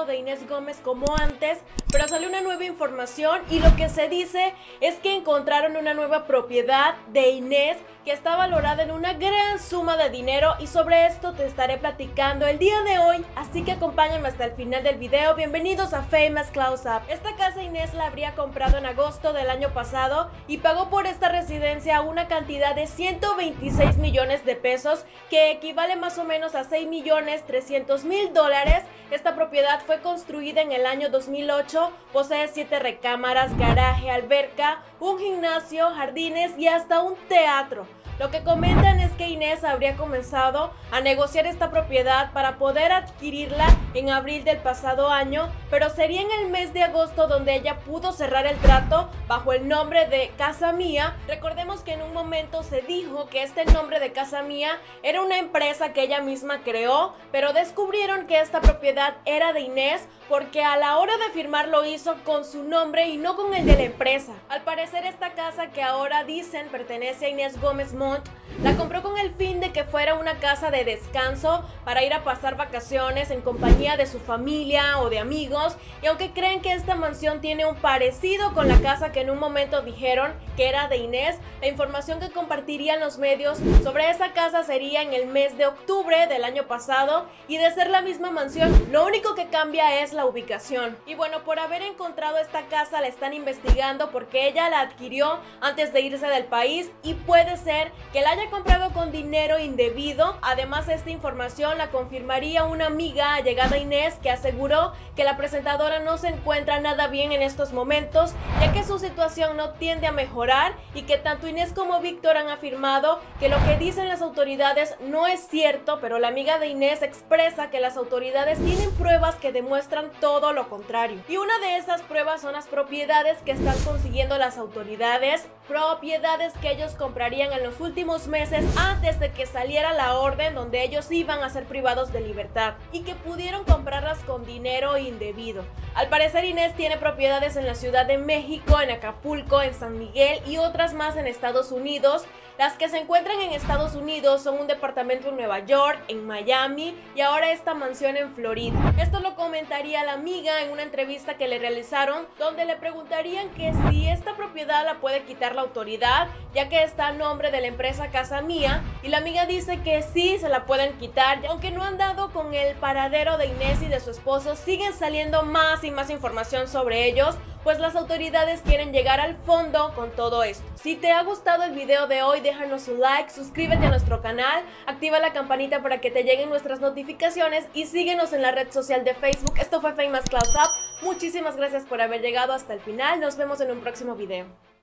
paradero de Inés Gómez como antes, pero salió una nueva información y lo que se dice es que encontraron una nueva propiedad de Inés que está valorada en una gran suma de dinero, y sobre esto te estaré platicando el día de hoy, así que acompáñame hasta el final del video. Bienvenidos a Famous Close Up. Esta casa Inés la habría comprado en agosto del año pasado y pagó por esta residencia una cantidad de 126 millones de pesos, que equivale más o menos a 6.300.000 dólares. Esta propiedad fue construida en el año 2008, posee 7 recámaras, garaje, alberca, un gimnasio, jardines y hasta un teatro. Lo que comentan es que Inés habría comenzado a negociar esta propiedad para poder adquirirla en abril del pasado año, pero sería en el mes de agosto donde ella pudo cerrar el trato bajo el nombre de Casa Mía. Recordemos que en un momento se dijo que este nombre de Casa Mía era una empresa que ella misma creó, pero descubrieron que esta propiedad era de Inés porque a la hora de firmar lo hizo con su nombre y no con el de la empresa. Al parecer esta casa, que ahora dicen pertenece a Inés Gómez Montt, la compró con el fin de que fuera una casa de descanso para ir a pasar vacaciones en compañía de su familia o de amigos, y aunque creen que esta mansión tiene un parecido con la casa que en un momento dijeron que era de Inés, la información que compartirían los medios sobre esa casa sería en el mes de octubre del año pasado, y de ser la misma mansión, lo único que cambia es la ubicación. Y bueno, por haber encontrado esta casa la están investigando porque ella la adquirió antes de irse del país y puede ser que la haya comprado con dinero indebido. Además, esta información la confirmaría una amiga allegada a Inés, que aseguró que la presentadora no se encuentra nada bien en estos momentos, ya que su situación no tiende a mejorar, y que tanto Inés como Víctor han afirmado que lo que dicen las autoridades no es cierto, pero la amiga de Inés expresa que las autoridades tienen pruebas que demuestran todo lo contrario. Y una de esas pruebas son las propiedades que están consiguiendo las autoridades, propiedades que ellos comprarían en los últimos meses antes de que saliera la orden donde ellos iban a ser privados de libertad, y que pudieron comprarlas con dinero indebido. Al parecer Inés tiene propiedades en la Ciudad de México, en Acapulco, en San Miguel y otras más en Estados Unidos. Las que se encuentran en Estados Unidos son un departamento en Nueva York, en Miami y ahora esta mansión en Florida. Esto lo comentaría la amiga en una entrevista que le realizaron, donde le preguntarían que si esta propiedad la puede quitar la autoridad, ya que está a nombre de la empresa Casa Mía, y la amiga dice que sí se la pueden quitar. Aunque no han dado con el paradero de Inés y de su esposo, siguen saliendo más y más información sobre ellos, pues las autoridades quieren llegar al fondo con todo esto. Si te ha gustado el video de hoy, déjanos un like, suscríbete a nuestro canal, activa la campanita para que te lleguen nuestras notificaciones y síguenos en la red social de Facebook. Esto fue Famous Close Up. Muchísimas gracias por haber llegado hasta el final. Nos vemos en un próximo video.